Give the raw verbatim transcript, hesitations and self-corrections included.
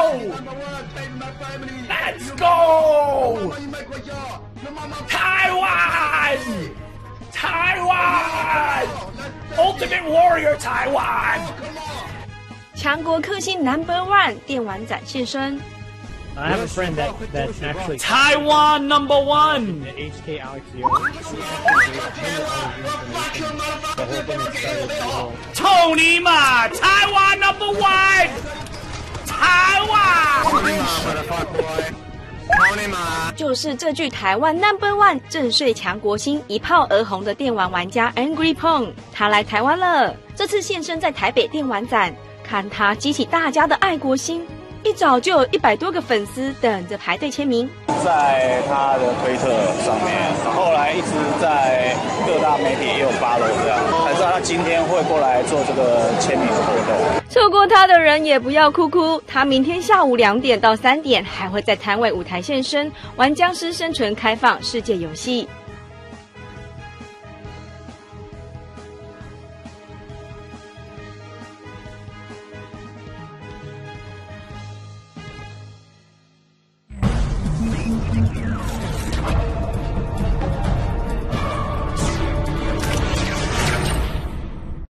Let's go! 台湾，台湾 ，Ultimate Warrior 台湾。 强国克星 Number One 电玩展现身。 I have a friend that that's actually Taiwan number one. H K Alex Zero. The whole thing is started. 操你妈！台湾 number one， 台湾。 就是这句台湾 Number One 震碎强国心一炮而红的电玩玩家 Angry Pong， 他来台湾了。这次现身在台北电玩展，看他激起大家的爱国心。一早就有一百多个粉丝等着排队签名， 在他的推特上面，后来一直在各大媒体也有发了这样，才知道他今天会过来做这个签名的活动。 错过他的人也不要哭哭，他明天下午两点到三点还会在摊位舞台现身，玩僵尸生存开放世界游戏。